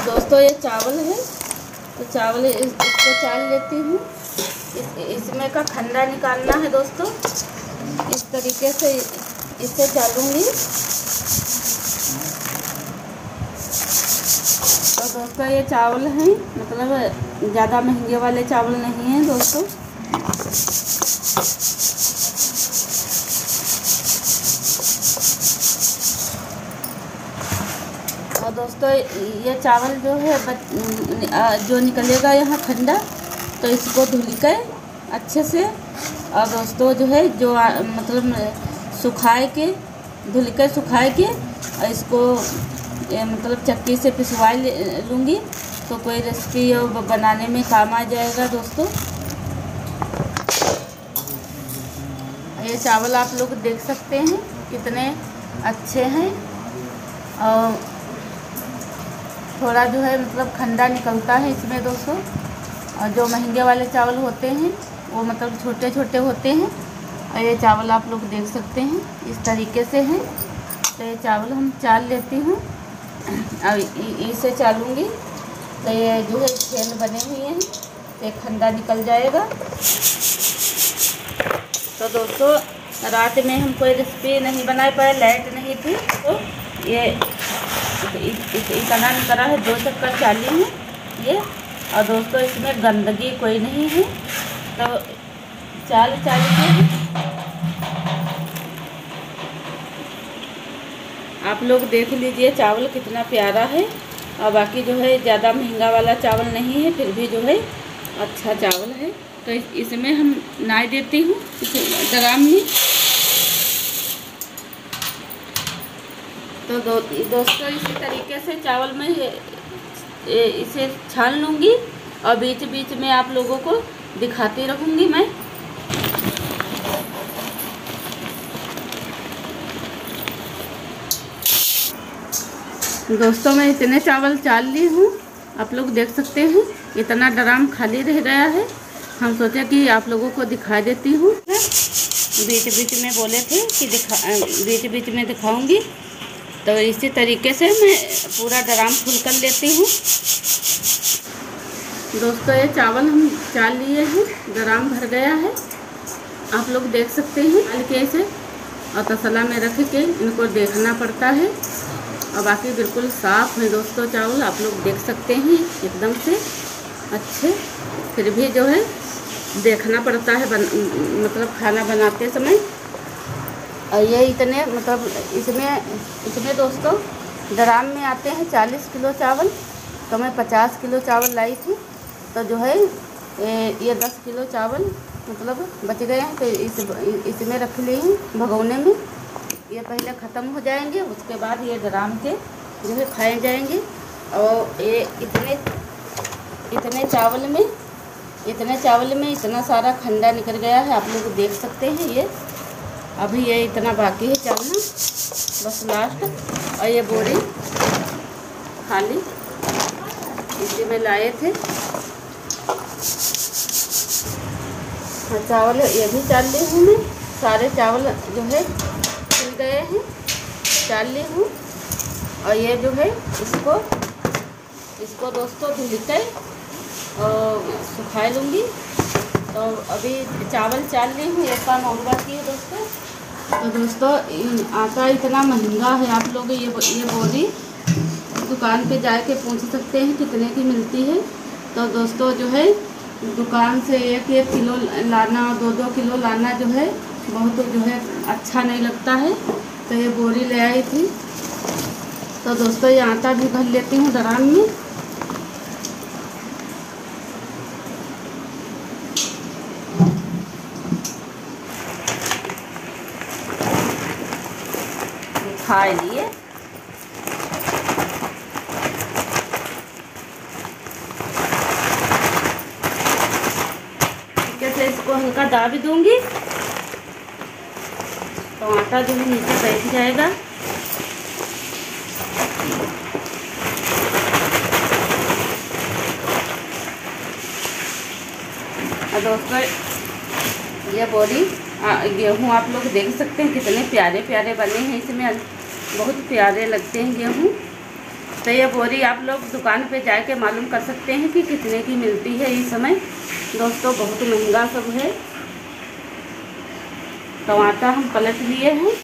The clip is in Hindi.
दोस्तों ये चावल है, तो चावल इसको चाल लेती हूँ। इसमें का खंडा निकालना है दोस्तों। इस तरीके से इसे चालूँगी। तो दोस्तों ये चावल हैं, मतलब ज़्यादा महंगे वाले चावल नहीं हैं दोस्तों। और दोस्तों ये चावल जो है जो निकलेगा यहाँ ठंडा, तो इसको धुल के अच्छे से, और दोस्तों जो है जो मतलब सुखाए के, धुल के सुखाए के, और इसको मतलब चक्की से पिसवा लूँगी, तो कोई रेसिपी बनाने में काम आ जाएगा दोस्तों। ये चावल आप लोग देख सकते हैं कितने अच्छे हैं, और थोड़ा जो है मतलब खंडा निकलता है इसमें दोस्तों। और जो महंगे वाले चावल होते हैं वो मतलब छोटे छोटे होते हैं, और ये चावल आप लोग देख सकते हैं इस तरीके से हैं। तो ये चावल हम चाल लेती हूँ, और इसे चालूँगी तो ये जो है छेद बने हुए हैं, तो एक खंडा निकल जाएगा। तो दोस्तों रात में हम कोई रेसिपी नहीं बना पाए, लाइट नहीं थी, तो ये इतना निकला है, 2 चक्कर चाली हूँ ये। और दोस्तों इसमें गंदगी कोई नहीं है, तो चाल के आप लोग देख लीजिए चावल कितना प्यारा है। और बाकी जो है ज़्यादा महंगा वाला चावल नहीं है, फिर भी जो है अच्छा चावल है। तो इसमें हम नाई देती हूँ इस ड्राम में। तो दोस्तों इसी तरीके से चावल में इसे छान लूँगी, और बीच बीच में आप लोगों को दिखाती रहूँगी मैं। दोस्तों मैं इतने चावल चाल ली हूँ, आप लोग देख सकते हैं इतना ड्राम खाली रह गया है। हम सोचे कि आप लोगों को दिखा देती हूँ। बीच बीच में बोले थे कि बीच बीच में दिखाऊंगी, तो इसी तरीके से मैं पूरा ड्राम फुल कर लेती हूँ। दोस्तों ये चावल हम चाल लिए हैं, ड्राम भर गया है, आप लोग देख सकते हैं। हल्के से और तसला में रख के इनको देखना पड़ता है, और बाकी बिल्कुल साफ़ है दोस्तों चावल, आप लोग देख सकते हैं एकदम से अच्छे। फिर भी जो है देखना पड़ता है मतलब खाना बनाते समय। और ये इतने मतलब इसमें दोस्तों ड्राम में आते हैं 40 किलो चावल, तो मैं 50 किलो चावल लाई थी। तो जो है ये 10 किलो चावल मतलब बच गए हैं, तो इसमें रख ली हूँ भगोने में। ये पहले ख़त्म हो जाएंगे, उसके बाद ये ड्राम के जो है खाए जाएंगे। और ये इतने चावल में इतना सारा खंडा निकल गया है, आप लोग देख सकते हैं। ये अभी ये इतना बाकी है चावल, बस लास्ट। और ये बोरी खाली इसी में लाए थे। और चावल ये भी चाल ली हूँ मैं, सारे चावल जो है छिल गए हैं, चाल ली हूँ। और ये जो है इसको दोस्तों धुल कर और सुखा लूँगी। तो अभी चावल चाल ली हूँ, एक काम और बाकी है दोस्तों। तो दोस्तों आटा इतना महंगा है, आप लोग ये बोरी दुकान पे जाके पूछ सकते हैं कितने की मिलती है। तो दोस्तों जो है दुकान से 1-1 किलो लाना, 2-2 किलो लाना जो है बहुत जो है अच्छा नहीं लगता है। तो ये बोरी ले आई थी। तो दोस्तों ये आटा भी भर लेती हूँ ड्राम में। खाए लिए कैसे इसको हल्का दाब दूंगी, तो आटा जो है नीचे बैठ जाएगा। और दोस्तों ये बोरी गेहूँ आप लोग देख सकते हैं कितने प्यारे प्यारे बने हैं, इसमें बहुत प्यारे लगते हैं गेहूँ। तो ये बोरी आप लोग दुकान पे जाके मालूम कर सकते हैं कि कितने की मिलती है इस समय। दोस्तों बहुत महंगा सब है। टमाटर हम पलट लिए हैं।